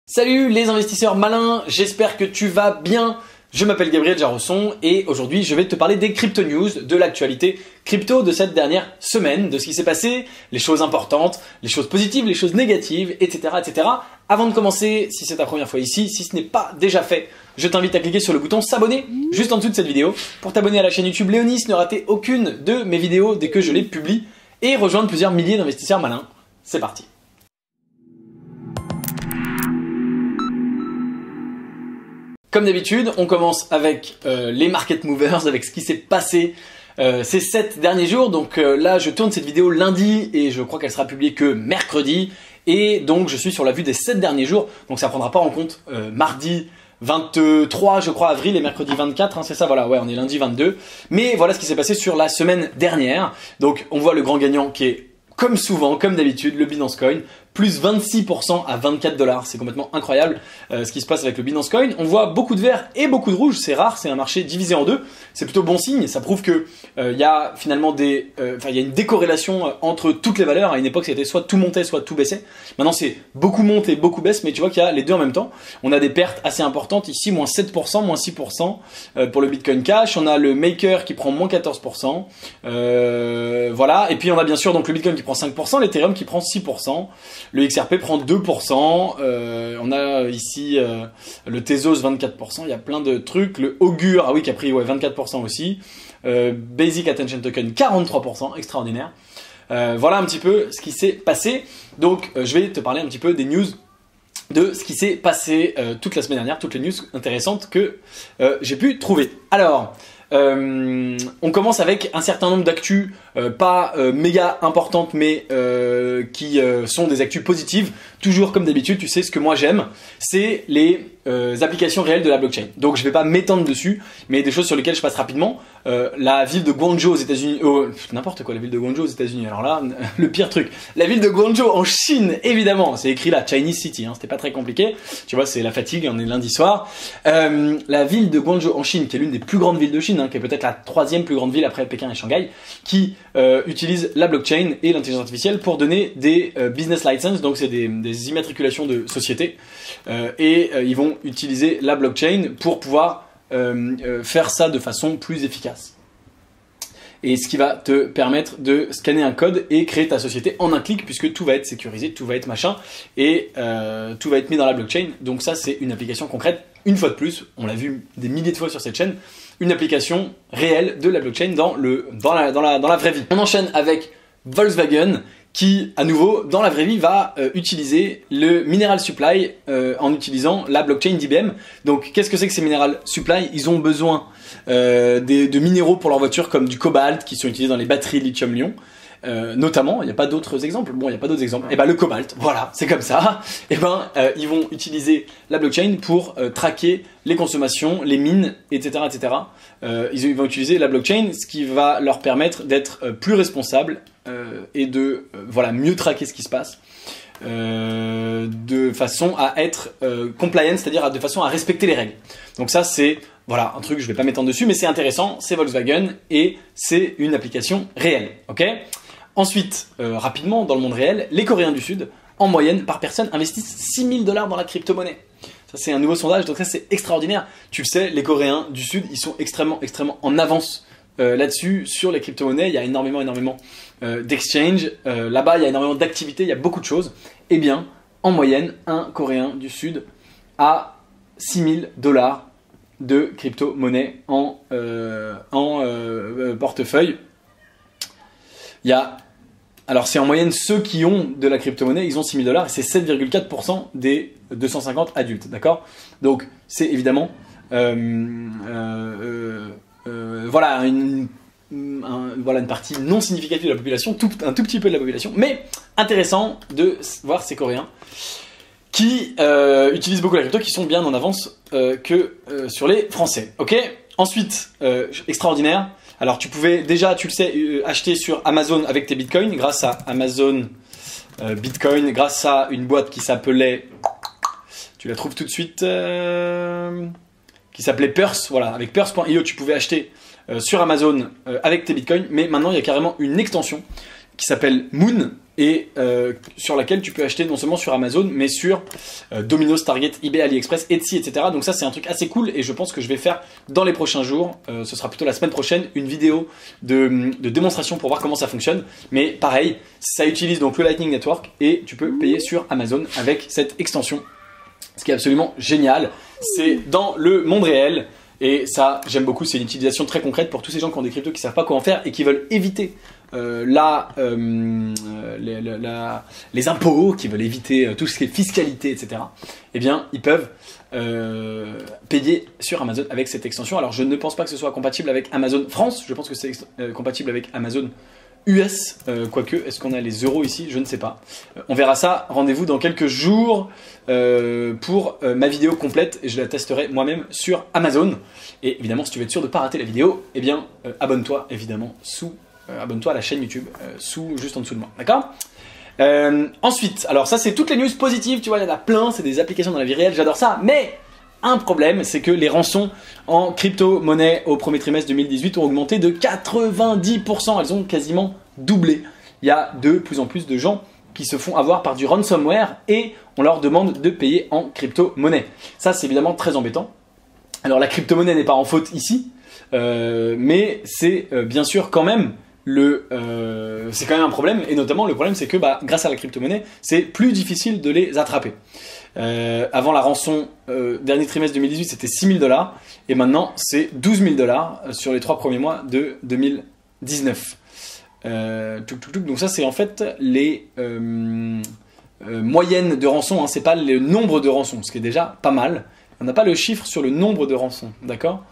Salut les investisseurs malins, j'espère que tu vas bien. Je m'appelle Gabriel Jarosson et aujourd'hui je vais te parler des crypto news, de l'actualité crypto de cette dernière semaine, de ce qui s'est passé, les choses importantes, les choses positives, les choses négatives, etc. etc. Avant de commencer, si c'est ta première fois ici, si ce n'est pas déjà fait, je t'invite à cliquer sur le bouton s'abonner juste en dessous de cette vidéo pour t'abonner à la chaîne YouTube Léonis, ne rater aucune de mes vidéos dès que je les publie et rejoindre plusieurs milliers d'investisseurs malins. C'est parti. Comme d'habitude, on commence avec les market movers, avec ce qui s'est passé ces 7 derniers jours. Donc là, je tourne cette vidéo lundi et je crois qu'elle sera publiée que mercredi. Et donc, je suis sur la vue des 7 derniers jours. Donc ça ne prendra pas en compte mardi 23, je crois, avril et mercredi 24. Hein, c'est ça, voilà, ouais, on est lundi 22. Mais voilà ce qui s'est passé sur la semaine dernière. Donc, on voit le grand gagnant qui est, comme souvent, comme d'habitude, le Binance Coin. Plus 26% à 24 $. C'est complètement incroyable ce qui se passe avec le Binance Coin. On voit beaucoup de vert et beaucoup de rouge. C'est rare, c'est un marché divisé en deux. C'est plutôt bon signe. Ça prouve que y a finalement il y a une décorrélation entre toutes les valeurs. À une époque, c'était soit tout montait, soit tout baissait. Maintenant, c'est beaucoup monte et beaucoup baisse, mais tu vois qu'il y a les deux en même temps. On a des pertes assez importantes ici, moins 7%, moins 6% pour le Bitcoin Cash. On a le Maker qui prend moins 14%. Voilà. Et puis, on a bien sûr donc le Bitcoin qui prend 5%, l'Ethereum qui prend 6%. Le XRP prend 2%, on a ici le Tezos 24%, il y a plein de trucs, le Augur, ah oui, qui a pris 24% aussi, Basic Attention Token 43%, extraordinaire. Voilà un petit peu ce qui s'est passé, donc je vais te parler un petit peu des news de ce qui s'est passé toute la semaine dernière, toutes les news intéressantes que j'ai pu trouver. Alors, on commence avec un certain nombre d'actus pas méga importantes mais qui sont des actus positives. Toujours comme d'habitude, tu sais ce que moi j'aime, c'est les applications réelles de la blockchain. Donc je vais pas m'étendre dessus, mais des choses sur lesquelles je passe rapidement. La ville de Guangzhou aux États-Unis, n'importe quoi, la ville de Guangzhou aux États-Unis. Alors là, le pire truc, la ville de Guangzhou en Chine, évidemment, c'est écrit là, Chinese City, hein, c'était pas très compliqué. Tu vois, c'est la fatigue, on est lundi soir. La ville de Guangzhou en Chine, qui est l'une des plus grandes villes de Chine, hein, qui est peut-être la 3e plus grande ville après Pékin et Shanghai, qui utilise la blockchain et l'intelligence artificielle pour donner des business licenses, donc c'est des immatriculations de sociétés, et ils vont utiliser la blockchain pour pouvoir faire ça de façon plus efficace. Et ce qui va te permettre de scanner un code et créer ta société en un clic, puisque tout va être sécurisé, tout va être machin, et tout va être mis dans la blockchain. Donc ça, c'est une application concrète. Une fois de plus, on l'a vu des milliers de fois sur cette chaîne, une application réelle de la blockchain dans la vraie vie. On enchaîne avec Volkswagen, qui, à nouveau, dans la vraie vie, va utiliser le Mineral Supply en utilisant la blockchain d'IBM. Donc, qu'est-ce que c'est que ces Mineral Supply? Ils ont besoin de minéraux pour leur voiture, comme du cobalt, qui sont utilisés dans les batteries lithium-ion. Notamment, il n'y a pas d'autres exemples. Bon, il n'y a pas d'autres exemples. Et ben le cobalt, voilà, c'est comme ça. Et ben ils vont utiliser la blockchain pour traquer les consommations, les mines, etc., etc. Ils vont utiliser la blockchain, ce qui va leur permettre d'être plus responsables et de voilà mieux traquer ce qui se passe. De façon à être compliant, c'est-à-dire de façon à respecter les règles. Donc ça c'est voilà un truc, je vais pas m'étendre dessus, mais c'est intéressant, c'est Volkswagen et c'est une application réelle, ok? Ensuite, rapidement, dans le monde réel, les Coréens du Sud, en moyenne, par personne, investissent 6 000 $ dans la crypto-monnaie. Ça, c'est un nouveau sondage, donc ça, c'est extraordinaire. Tu le sais, les Coréens du Sud, ils sont extrêmement en avance là-dessus, sur les crypto-monnaies. Il y a énormément d'exchange. Là-bas, il y a énormément d'activités, il y a beaucoup de choses. Eh bien, en moyenne, un Coréen du Sud a 6 000 $ de crypto-monnaie en portefeuille. Alors c'est en moyenne ceux qui ont de la crypto-monnaie, ils ont 6 000 $ et c'est 7,4% des 250 adultes, d'accord? Donc c'est évidemment voilà une partie non significative de la population, un tout petit peu de la population, mais intéressant de voir ces Coréens qui utilisent beaucoup la crypto, qui sont bien en avance que sur les Français, ok? Ensuite, extraordinaire. Alors tu pouvais déjà, tu le sais, acheter sur Amazon avec tes bitcoins grâce à Amazon Bitcoin, grâce à une boîte qui s'appelait, tu la trouves tout de suite, qui s'appelait Purse. Voilà, avec Purse.io tu pouvais acheter sur Amazon avec tes bitcoins, mais maintenant il y a carrément une extension qui s'appelle Moon et sur laquelle tu peux acheter non seulement sur Amazon, mais sur Domino's, Target, eBay, AliExpress, Etsy, etc. Donc ça, c'est un truc assez cool et je pense que je vais faire dans les prochains jours, ce sera plutôt la semaine prochaine, une vidéo de démonstration pour voir comment ça fonctionne. Mais pareil, ça utilise donc le Lightning Network et tu peux payer sur Amazon avec cette extension. Ce qui est absolument génial, c'est dans le monde réel. Et ça, j'aime beaucoup, c'est une utilisation très concrète pour tous ces gens qui ont des cryptos qui ne savent pas comment faire et qui veulent éviter les impôts, qui veulent éviter tout ce qui est fiscalité, etc. Eh bien, ils peuvent payer sur Amazon avec cette extension. Alors, je ne pense pas que ce soit compatible avec Amazon France, je pense que c'est compatible avec Amazon US, quoique, est-ce qu'on a les euros ici? Je ne sais pas. On verra ça, rendez-vous dans quelques jours pour ma vidéo complète et je la testerai moi-même sur Amazon. Et évidemment, si tu veux être sûr de ne pas rater la vidéo, eh bien, abonne-toi évidemment abonne-toi à la chaîne YouTube, juste en dessous de moi, d'accord? Ensuite, alors ça c'est toutes les news positives, tu vois, il y en a plein, c'est des applications dans la vie réelle, j'adore ça, mais un problème, c'est que les rançons en crypto-monnaie au premier trimestre 2018 ont augmenté de 90%. Elles ont quasiment doublé. Il y a de plus en plus de gens qui se font avoir par du ransomware et on leur demande de payer en crypto-monnaie. Ça, c'est évidemment très embêtant. Alors, la crypto-monnaie n'est pas en faute ici, mais c'est bien sûr quand même c'est quand même un problème. Et notamment, le problème, c'est que grâce à la crypto-monnaie, c'est plus difficile de les attraper. Avant la rançon, dernier trimestre 2018, c'était 6 000 $, et maintenant c'est 12 000 $ sur les 3 premiers mois de 2019. Donc ça, c'est en fait les moyennes de rançon, hein, c'est pas le nombre de rançons, ce qui est déjà pas mal. On n'a pas le chiffre sur le nombre de rançons, d'accord?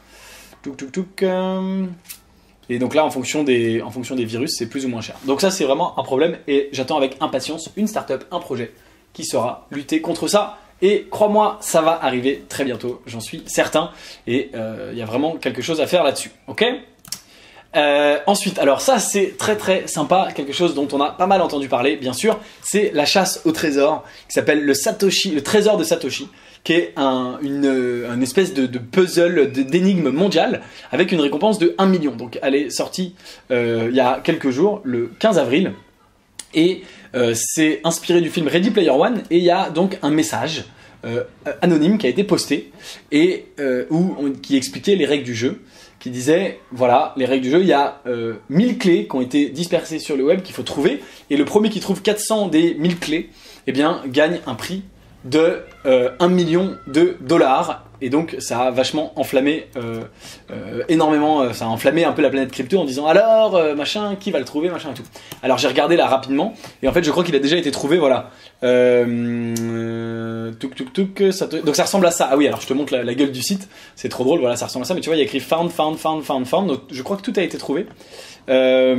Et donc là, en fonction des virus, c'est plus ou moins cher. Donc ça, c'est vraiment un problème et j'attends avec impatience une startup, un projet qui saura lutter contre ça. Et crois-moi, ça va arriver très bientôt, j'en suis certain. Et il y a vraiment quelque chose à faire là-dessus, ok? Ensuite, alors ça c'est très très sympa, quelque chose dont on a pas mal entendu parler, bien sûr, c'est la chasse au trésor qui s'appelle le trésor de Satoshi, qui est une espèce de puzzle d'énigme mondiale avec une récompense de 1 million. Donc elle est sortie il y a quelques jours, le 15 avril, et c'est inspiré du film Ready Player One, et il y a donc un message anonyme qui a été posté et qui expliquait les règles du jeu, qui disait, voilà, les règles du jeu, il y a 1000 clés qui ont été dispersées sur le web qu'il faut trouver, et le premier qui trouve 400 des 1000 clés, eh bien, gagne un prix de 1 million de $. Et donc ça a vachement enflammé énormément, ça a enflammé un peu la planète crypto en disant alors machin, qui va le trouver, machin et tout. Alors j'ai regardé là rapidement et en fait je crois qu'il a déjà été trouvé, voilà. Donc ça ressemble à ça. Ah oui, alors je te montre la gueule du site, c'est trop drôle, voilà, ça ressemble à ça, mais tu vois il y a écrit found, donc je crois que tout a été trouvé. Et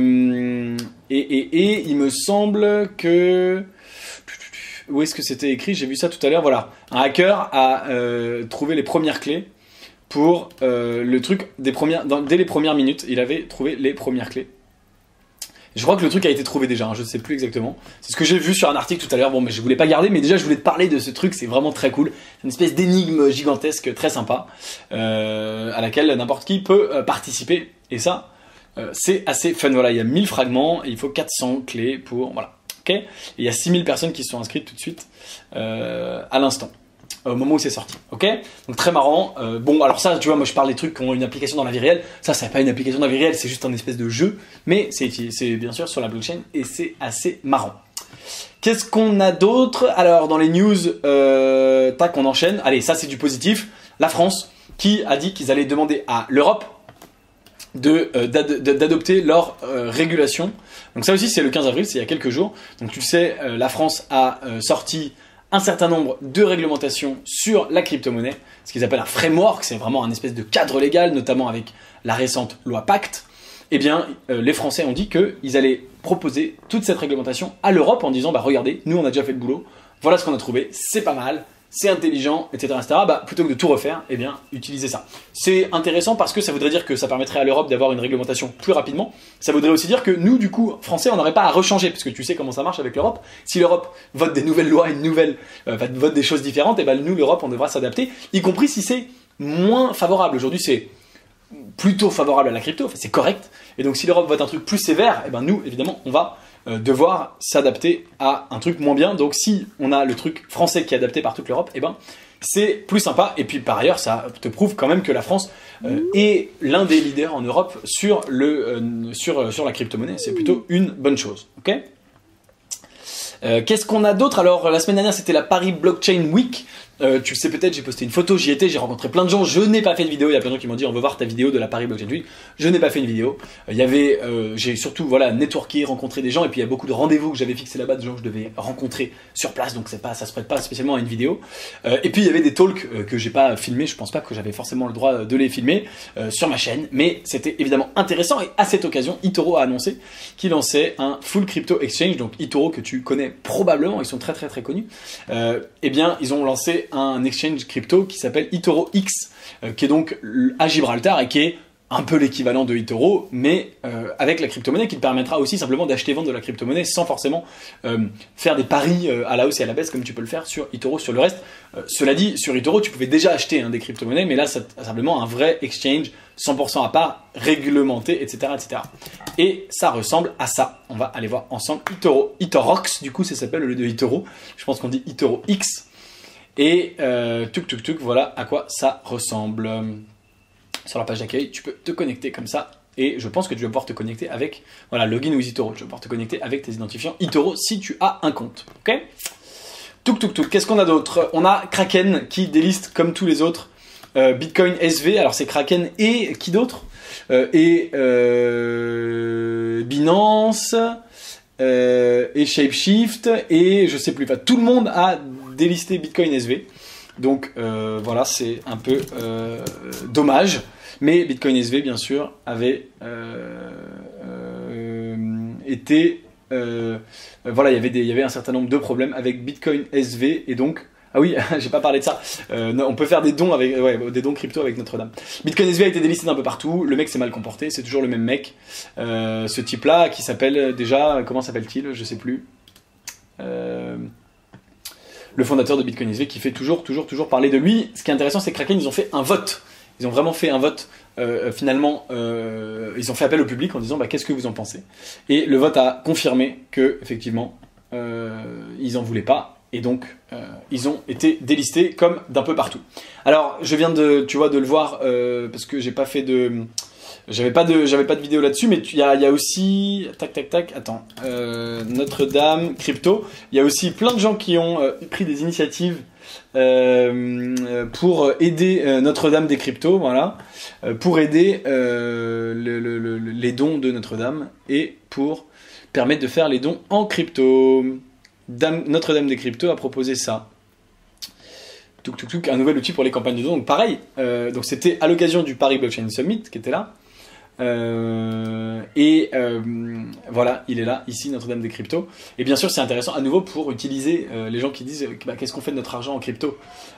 il me semble que... Où est-ce que c'était écrit? J'ai vu ça tout à l'heure, voilà. Un hacker a trouvé les premières clés pour le truc dès les premières minutes. Il avait trouvé les premières clés. Je crois que le truc a été trouvé déjà, hein, je ne sais plus exactement. C'est ce que j'ai vu sur un article tout à l'heure, bon mais je voulais pas garder, mais déjà je voulais te parler de ce truc, c'est vraiment très cool. C'est une espèce d'énigme gigantesque, très sympa, à laquelle n'importe qui peut participer. Et ça, c'est assez fun, voilà, il y a 1000 fragments, et il faut 400 clés pour... Voilà. Okay, et il y a 6000 personnes qui se sont inscrites tout de suite à l'instant, au moment où c'est sorti. Ok, donc très marrant. Bon, alors ça, tu vois, moi je parle des trucs qui ont une application dans la vie réelle. Ça, c'est pas une application dans la vie réelle, c'est juste un espèce de jeu, mais c'est bien sûr sur la blockchain et c'est assez marrant. Qu'est-ce qu'on a d'autre? Alors, dans les news, tac, on enchaîne. Allez, ça c'est du positif. La France qui a dit qu'ils allaient demander à l'Europe d'adopter leur régulation. Donc ça aussi c'est le 15 avril, c'est il y a quelques jours. Donc tu le sais, la France a sorti un certain nombre de réglementations sur la crypto-monnaie, ce qu'ils appellent un framework, c'est vraiment un espèce de cadre légal, notamment avec la récente loi Pacte. Eh bien, les Français ont dit qu'ils allaient proposer toute cette réglementation à l'Europe en disant, bah regardez, nous on a déjà fait le boulot, voilà ce qu'on a trouvé, c'est pas mal, c'est intelligent, etc. Bah, plutôt que de tout refaire, eh bien, utilisez ça. C'est intéressant parce que ça voudrait dire que ça permettrait à l'Europe d'avoir une réglementation plus rapidement. Ça voudrait aussi dire que nous, du coup, Français, on n'aurait pas à rechanger, parce que tu sais comment ça marche avec l'Europe. Si l'Europe vote des nouvelles lois, vote des choses différentes, et ben nous, l'Europe, on devra s'adapter, y compris si c'est moins favorable. Aujourd'hui, c'est plutôt favorable à la crypto, enfin, c'est correct. Et donc si l'Europe vote un truc plus sévère, et ben nous, évidemment, on va devoir s'adapter à un truc moins bien. Donc si on a le truc français qui est adapté par toute l'Europe, et ben c'est plus sympa. Et puis par ailleurs, ça te prouve quand même que la France est l'un des leaders en Europe sur la crypto-monnaie. C'est plutôt une bonne chose. Ok. Qu'est-ce qu'on a d'autre? Alors la semaine dernière c'était la Paris Blockchain Week. Tu le sais peut-être, j'ai posté une photo, j'y étais, j'ai rencontré plein de gens, je n'ai pas fait de vidéo, il y a plein de gens qui m'ont dit on veut voir ta vidéo de la Paris Blockchain Week, je n'ai pas fait une vidéo, j'ai surtout voilà, networké, rencontré des gens, et puis il y a beaucoup de rendez-vous que j'avais fixés là-bas, de gens que je devais rencontrer sur place, donc ça se prête pas spécialement à une vidéo, et puis il y avait des talks que j'ai pas filmés, je pense pas que j'avais forcément le droit de les filmer sur ma chaîne, mais c'était évidemment intéressant, et à cette occasion, eToro a annoncé qu'il lançait un full crypto exchange, donc eToro que tu connais probablement, ils sont très connus, eh bien ils ont lancé un exchange crypto qui s'appelle eToro X, qui est donc à Gibraltar et qui est un peu l'équivalent de eToro, mais avec la crypto-monnaie qui te permettra aussi simplement d'acheter et vendre de la crypto-monnaie sans forcément faire des paris à la hausse et à la baisse comme tu peux le faire sur eToro sur le reste. Cela dit, sur eToro, tu pouvais déjà acheter des crypto-monnaies, mais là, c'est simplement un vrai exchange 100% à part, réglementé, etc., etc. Et ça ressemble à ça. On va aller voir ensemble eToro. eTorox, du coup, ça s'appelle au lieu de eToro. Je pense qu'on dit eToro X. Et voilà à quoi ça ressemble. Sur la page d'accueil, tu peux te connecter comme ça. Et je pense que tu vas pouvoir te connecter avec, voilà, login with eToro. Tu vas pouvoir te connecter avec tes identifiants eToro si tu as un compte. Ok ? Qu'est-ce qu'on a d'autre? On a Kraken qui déliste comme tous les autres Bitcoin SV. Alors c'est Kraken et qui d'autre? Binance et Shapeshift et je sais plus. Enfin, tout le monde a délisté Bitcoin SV. Donc voilà, c'est un peu dommage. Mais Bitcoin SV, bien sûr, avait été... voilà, il y avait un certain nombre de problèmes avec Bitcoin SV. Et donc... Ah oui, j'ai pas parlé de ça. Non, on peut faire des dons avec, des dons crypto avec Notre-Dame. Bitcoin SV a été délisté d'un peu partout. Le mec s'est mal comporté. C'est toujours le même mec. Ce type-là, qui s'appelle déjà... Comment s'appelle-t-il? Je sais plus. Le fondateur de Bitcoin SV qui fait toujours parler de lui. Ce qui est intéressant, c'est que Kraken, ils ont fait un vote. Ils ont vraiment fait un vote. Finalement, ils ont fait appel au public en disant qu'est-ce que vous en pensez? Et le vote a confirmé que effectivement, ils en voulaient pas. Et donc, ils ont été délistés comme d'un peu partout. Alors, je viens de le voir parce que j'ai pas fait de... J'avais pas de vidéo là-dessus, mais il y a aussi... Attends. Notre-Dame, crypto. Il y a aussi plein de gens qui ont pris des initiatives pour aider Notre-Dame des cryptos, voilà. Pour aider les dons de Notre-Dame et pour permettre de faire les dons en crypto. Notre-Dame des cryptos a proposé ça. Un nouvel outil pour les campagnes de dons. Donc pareil, donc c'était à l'occasion du Paris Blockchain Summit qui était là. Voilà, il est là, ici, Notre-Dame des cryptos. Et bien sûr, c'est intéressant à nouveau pour utiliser les gens qui disent qu'est-ce qu'on fait de notre argent en crypto.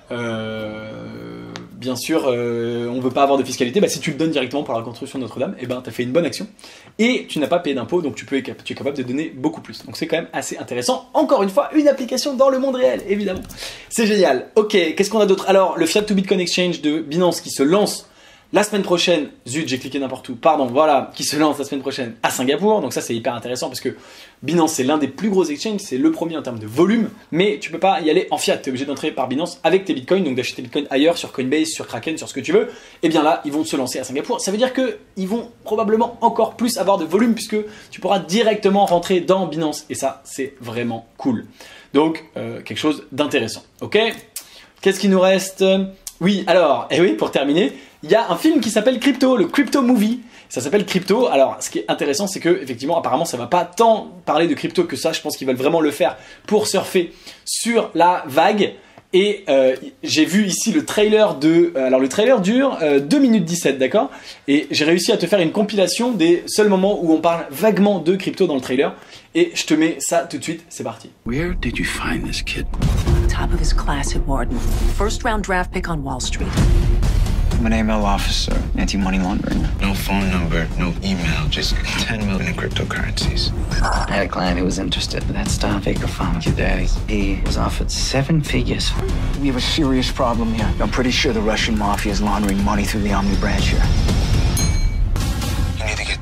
Bien sûr, on veut pas avoir de fiscalité. Si tu le donnes directement pour la construction de Notre-Dame, tu as fait une bonne action et tu n'as pas payé d'impôts, donc tu es capable de donner beaucoup plus. Donc c'est quand même assez intéressant. Encore une fois, une application dans le monde réel, évidemment. C'est génial. Ok, qu'est-ce qu'on a d'autre? Alors, le Fiat to Bitcoin Exchange de Binance qui se lance la semaine prochaine, zut, j'ai cliqué n'importe où, pardon, voilà, qui se lance la semaine prochaine à Singapour. Donc ça, c'est hyper intéressant parce que Binance, c'est l'un des plus gros exchanges, c'est le premier en termes de volume, mais tu peux pas y aller en fiat, tu es obligé d'entrer par Binance avec tes bitcoins, donc d'acheter tes bitcoins ailleurs, sur Coinbase, sur Kraken, sur ce que tu veux. Et bien là, ils vont se lancer à Singapour. Ça veut dire qu'ils vont probablement encore plus avoir de volume puisque tu pourras directement rentrer dans Binance. Et ça, c'est vraiment cool. Donc, quelque chose d'intéressant. Ok? Qu'est-ce qu'il nous reste? Oui, alors, pour terminer, il y a un film qui s'appelle Crypto, le Crypto Movie. Ça s'appelle Crypto. Alors, ce qui est intéressant, c'est que effectivement, apparemment, ça va pas tant parler de crypto que ça. Je pense qu'ils veulent vraiment le faire pour surfer sur la vague. Et j'ai vu ici le trailer alors le trailer dure 2 minutes 17, d'accord? Et j'ai réussi à te faire une compilation des seuls moments où on parle vaguement de crypto dans le trailer. Et je te mets ça tout de suite, c'est parti. Where did you find this kid? Top of his class at Wharton. First round draft pick on Wall Street. I'm an AML officer, anti-money laundering. No phone number, no email, just 10 million in cryptocurrencies. I had a client who was interested in that stuff. Baker found your daddy. He was offered 7 figures. We have a serious problem here. I'm pretty sure the Russian mafia is laundering money through the Omni branch here.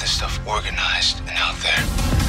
this stuff organized and out there.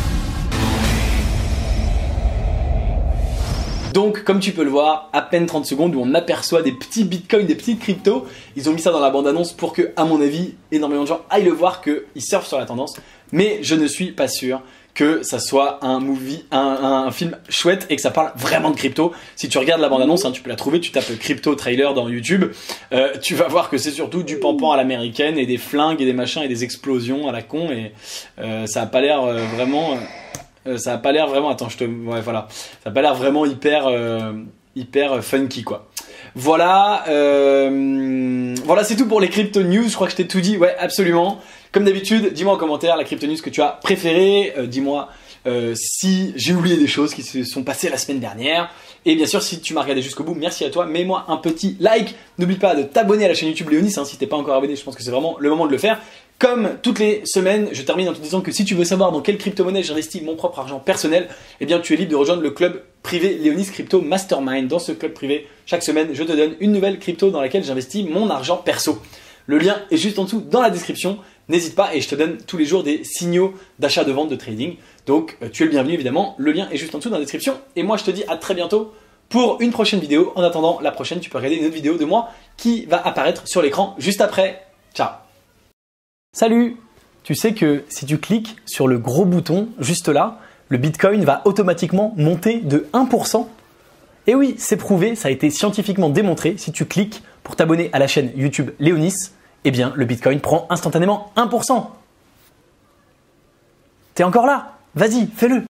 Donc, comme tu peux le voir, à peine 30 secondes où on aperçoit des petits bitcoins, des petites cryptos. Ils ont mis ça dans la bande-annonce pour que, à mon avis, énormément de gens aillent le voir, qu'ils surfent sur la tendance. Mais je ne suis pas sûr que ça soit un film chouette et que ça parle vraiment de crypto. Si tu regardes la bande-annonce, hein, tu peux la trouver, tu tapes crypto trailer dans YouTube, tu vas voir que c'est surtout du pampan à l'américaine et des flingues et des machins et des explosions à la con et ça a pas l'air vraiment... ça a pas l'air vraiment... Attends, ouais, voilà. Ça a pas l'air vraiment hyper funky, quoi. Voilà, voilà, c'est tout pour les crypto news. Je crois que je t'ai tout dit. Ouais, absolument. Comme d'habitude, dis-moi en commentaire la crypto news que tu as préférée. Dis-moi si j'ai oublié des choses qui se sont passées la semaine dernière. Et bien sûr, si tu m'as regardé jusqu'au bout, merci à toi. Mets-moi un petit like. N'oublie pas de t'abonner à la chaîne YouTube Léonis. Hein, si t'es pas encore abonné, je pense que c'est vraiment le moment de le faire. Comme toutes les semaines, je termine en te disant que si tu veux savoir dans quelle crypto-monnaie j'investis mon propre argent personnel, eh bien tu es libre de rejoindre le club privé Léonis Crypto Mastermind. Dans ce club privé, chaque semaine, je te donne une nouvelle crypto dans laquelle j'investis mon argent perso. Le lien est juste en dessous dans la description. N'hésite pas et je te donne tous les jours des signaux d'achat, de vente, de trading. Donc tu es le bienvenu évidemment. Le lien est juste en dessous dans la description. Et moi je te dis à très bientôt pour une prochaine vidéo. En attendant la prochaine, tu peux regarder une autre vidéo de moi qui va apparaître sur l'écran juste après. Ciao. Salut! Tu sais que si tu cliques sur le gros bouton juste là, le Bitcoin va automatiquement monter de 1%. Et oui, c'est prouvé, ça a été scientifiquement démontré. Si tu cliques pour t'abonner à la chaîne YouTube Léonis, eh bien le Bitcoin prend instantanément 1%. T'es encore là? Vas-y, fais-le!